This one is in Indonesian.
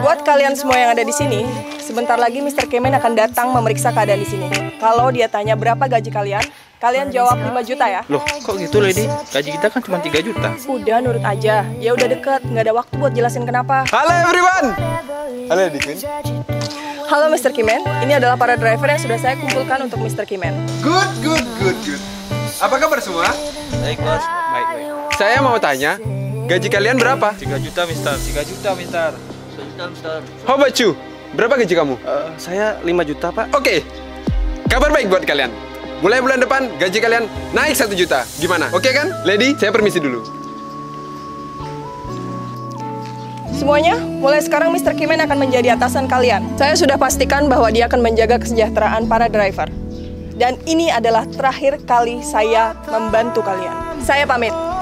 Buat kalian semua yang ada di sini, sebentar lagi Mr. Kemen akan datang memeriksa keadaan di sini. Kalau dia tanya berapa gaji kalian, kalian jawab 5 juta ya. Loh, kok gitu Lady? Gaji kita kan cuma 3 juta. Udah nurut aja, dia udah deket, nggak ada waktu buat jelasin kenapa. Halo everyone. Halo Lady Queen. Halo Mr. Kimen, ini adalah para driver yang sudah saya kumpulkan untuk Mr. Kimen. Good. Apa kabar semua? Baik, Bos. Baik. Saya mau tanya, gaji kalian berapa? 3 juta, Mister. 3 juta, Mister. 3 juta, Mister. How about you? Berapa gaji kamu? Saya 5 juta, Pak. Oke. Kabar baik buat kalian. Mulai bulan depan gaji kalian naik 1 juta. Gimana? Oke kan? Lady, saya permisi dulu. Semuanya, mulai sekarang Mr. Kimen akan menjadi atasan kalian. Saya sudah pastikan bahwa dia akan menjaga kesejahteraan para driver. Dan ini adalah terakhir kali saya membantu kalian. Saya pamit.